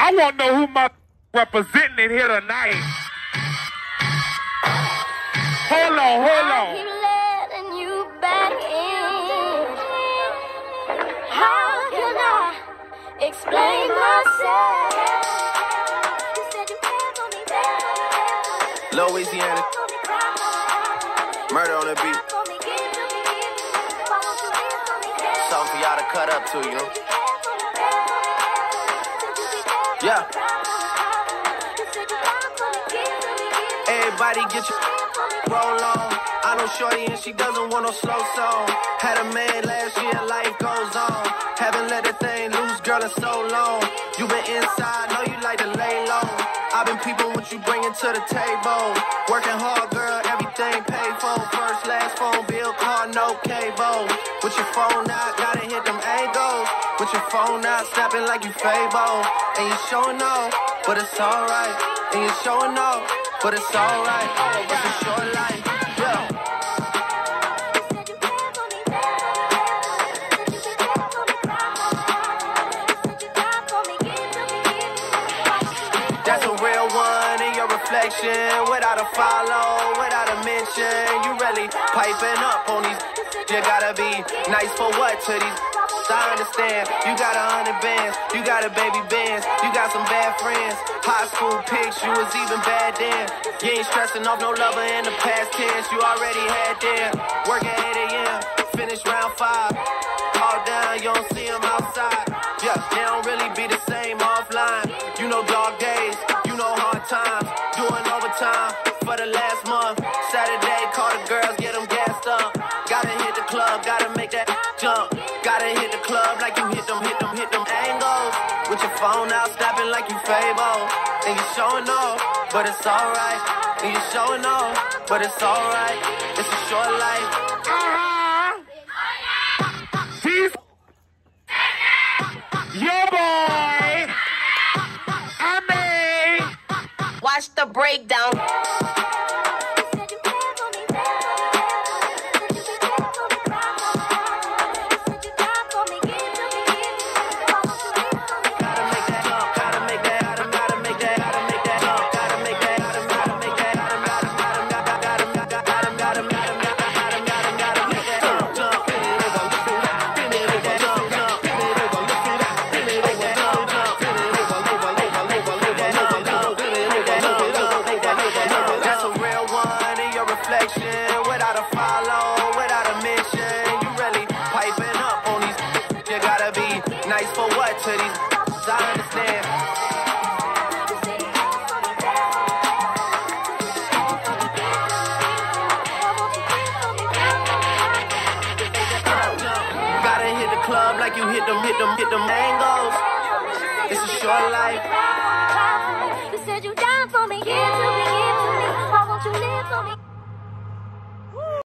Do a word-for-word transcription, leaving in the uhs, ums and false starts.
I want to know who my representing it here tonight. Hold on, hold on. I keep letting you back in. How can I explain myself? You said you cared for me, baby. Louisiana. Murder on the beat. Something for y'all to cut up to, you know? Yeah. Everybody get your roll on. I know shorty and she doesn't want no slow song. Had a man last year, life goes on. Haven't let the thing loose, girl, in so long. You been inside, know you like to lay low. I've been peeping what you bringing to the table. Working hard, girl, everything paid for. First, last phone bill, car, no cable. With your phone out, gotta hit them angles. With your phone out, snapping like you Fable. And you showing off, but it's alright. And you showing off, but it's alright. It's a short life, yeah. That's a real one in your reflection. Without a follow, without a mention. You really piping up on these. You gotta be nice for what to these. I understand, you got a hundred bands, you got a baby bands, you got some bad friends. High school pics, you was even bad then. You ain't stressing off no lover in the past tense, you already had them. Work at eight A M, finish round five. All down, you don't see them outside. Yeah, they don't really be the same offline. You know dog days, you know hard times. Doing overtime for the last month. Saturday, call the girls, get them gassed up. Gotta hit the club, gotta make that jump. Gotta hit the club like you hit them, hit them, hit them angles. With your phone out, snapping like you Fable. And you showing off, but it's alright. And you showing off, but it's alright. It's a short life. Uh-huh. He's your boy. I mean, watch the breakdown. Without a follow, without a mission, you really piping up on these. You gotta be nice for what to these. I understand. Gotta hit the club like you hit them, hit them, hit them angles. It's a short life. You said you down for me.